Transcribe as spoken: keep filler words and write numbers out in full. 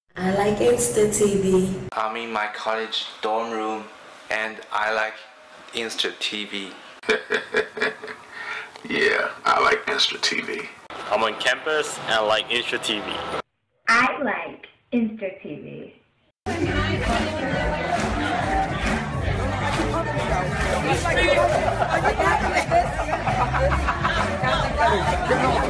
I like Insta-T V. I'm in my college dorm room and I like Instra-T V. Yeah, I like Instra-T V. I'm on campus and I like Instra-T V. I like Instra-T V.